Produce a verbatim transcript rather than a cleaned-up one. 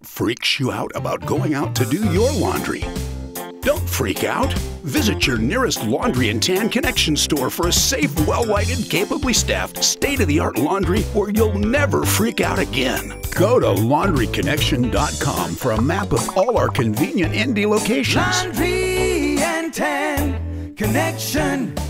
freaks you out about going out to do your laundry? Don't freak out. Visit your nearest Laundry and Tan Connection store for a safe, well-lighted, capably staffed, state-of-the-art laundry where you'll never freak out again. Go to laundry connection dot com for a map of all our convenient Indy locations. Laundry and Tan Connection.